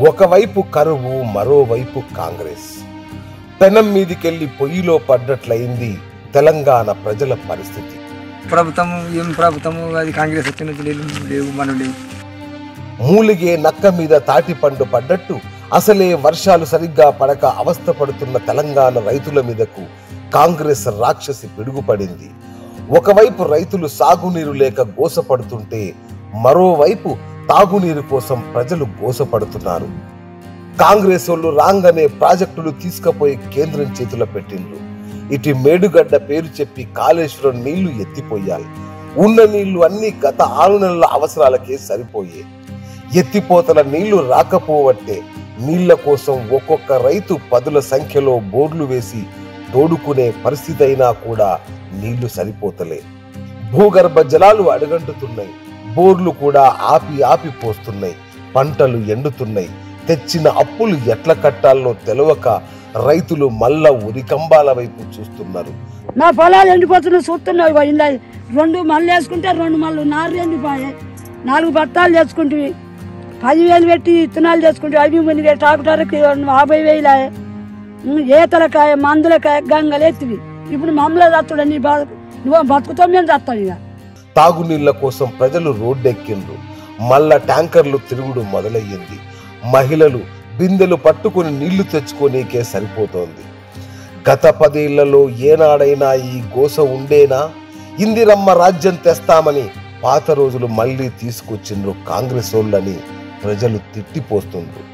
ఒకవైపు కరువు, మరోవైపు కాంగ్రెస్. పెనం మీదికెళ్లి పొయ్యిలో పడ్డట్లయింది తెలంగాణ ప్రజల పరిస్థితి. ప్రభుత్వము అది కాంగ్రెస్ వచ్చిన లేవు మనం లేవు. మూలిగే నక్క మీద తాటిపండు పడ్డట్టు అసలే వర్షాలు సరిగ్గా పడక అవస్థ పడుతున్న తెలంగాణ రైతుల మీదకు కాంగ్రెస్ రాక్షసి పిడుగుపడింది. ఒకవైపు రైతులు సాగునీరు లేక గోసపడుతుంటే మరోవైపు తాగునీరు కోసం ప్రజలు గోసపడుతున్నారు. కాంగ్రెస్ వాళ్ళు రాంగనే ప్రాజెక్టులు తీసుకుపోయి కేంద్రం చేతిలో పెట్టిండ్రు. ఇటు మేడుగడ్డ పేరు చెప్పి కాళేశ్వరం నీళ్లు ఎత్తిపోయాయి. ఉన్న నీళ్లు అన్ని గత 6 నెలల అవసరాలకే సరిపోయే. ఎత్తిపోతల నీళ్లు రాకపోవట్టే నీళ్ల కోసం ఒక్కొక్క రైతు 10ల సంఖ్యలో బోర్లు వేసి తోడుకునే పరిస్థితి అయినా కూడా నీళ్లు సరిపోతలే. భూగర్భ జలాలు అడుగంటుతున్నాయి. బోర్లు కూడా ఆపి ఆపి పోస్తున్నాయి. పంటలు ఎండుతున్నాయి. తెచ్చిన అప్పులు ఎట్లా కట్టాలనో తెలవక రైతులు మళ్ళా ఉరికంబాల వైపు చూస్తున్నారు. నా పొలాలు ఎండిపోతున్నాయి చూస్తున్నావు. 2 మళ్ళీ వేసుకుంటే 2 మళ్ళీ నారు ఎండిపోయాయి. 4 బత్తాలు చేసుకుంటే 10,000 పెట్టి ఇత్తనాలు చేసుకుంటే అవి మునిగే ట్రాక్టర్కి 50,000. ఈతలకాయ, మందులకాయ, గంగలెత్తివి. ఇప్పుడు మమ్మల్ని చస్తాడు. నువ్వు బతుకుతావు, మేము చస్తాడు. ఇక తాగునీళ్ల కోసం ప్రజలు రోడ్డెక్కిండ్రు. మళ్ళా ట్యాంకర్లు తిరుగుడు మొదలయ్యింది. మహిళలు బిందెలు పట్టుకుని నీళ్లు తెచ్చుకోనీకే సరిపోతోంది. గత 10 ఏళ్లలో ఏనాడైనా ఈ గోస ఉండేనా? ఇందిరమ్మ రాజ్యం తెస్తామని పాత రోజులు మళ్లీ తీసుకొచ్చిండ్రు కాంగ్రెస్ వాళ్ళని ప్రజలు తిట్టిపోతుండ్రు.